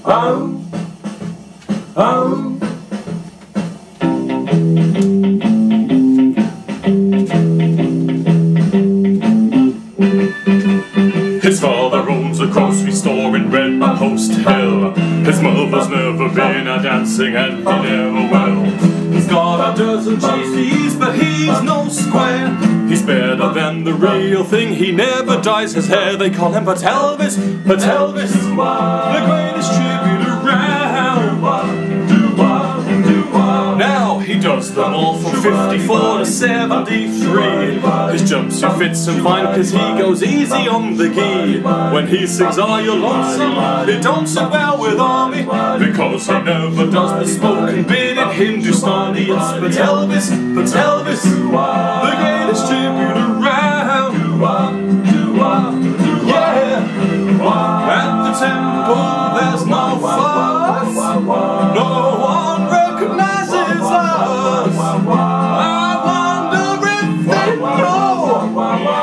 oh, oh. His father owns a grocery store in Red Post Hill. His mother's never been a dancing and he never will. He's got a dozen GCs, but he's no square. He's better than the real thing, he never dyes his hair. They call him Patelvis, Patelvis, the greatest tribute around. Now he does them all from 54 to 73. His jumpsuit fits him fine cause he goes easy on the gi. When he sings Are You Lonesome, it don't sit well with Army, because he never does the spoken bit in Hindustani. It's Patelvis, Patelvis, the greatest tribute around. Yeah, at the temple there's no fuss, no one recognizes us. I wonder if they know.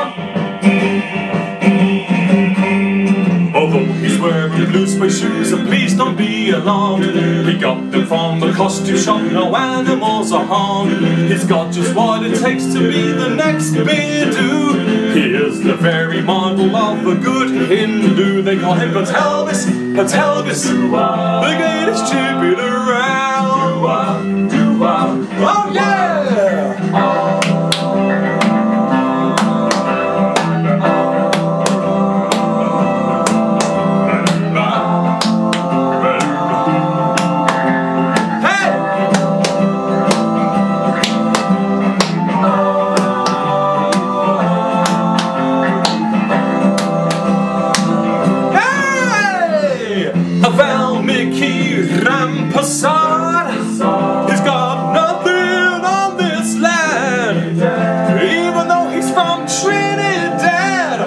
Although he's wearing blue suede shoes, and please don't be alarmed, he got them from the costume shop, no animals are harmed. He's got just what it takes to be the next Bidoo. He is the very model of a good Hindu. They call him Patelvis, Patelvis, the greatest tribute around. Oh yeah! He's got nothing on this land, even though he's from Trinidad.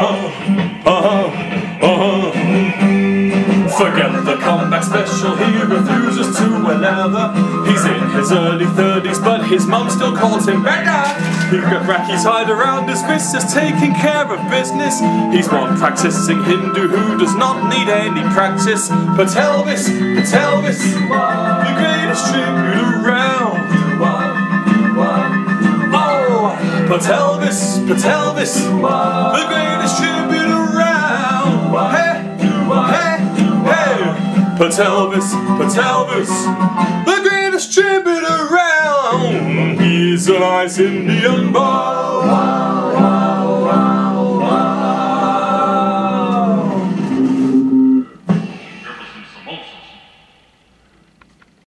Forget the comeback special, he refuses to another. He's in his early 30s, but his mum still calls him Becca. He's got rackies tied around his wrists, is taking care of business. He's one practicing Hindu who does not need any practice. Patelvis, Patelvis, the greatest tribute around. Oh, Patelvis, Patelvis, the greatest tribute around. Hey, hey, hey, Patelvis, Patelvis, the greatest tribute around. He's a nice Indian boy.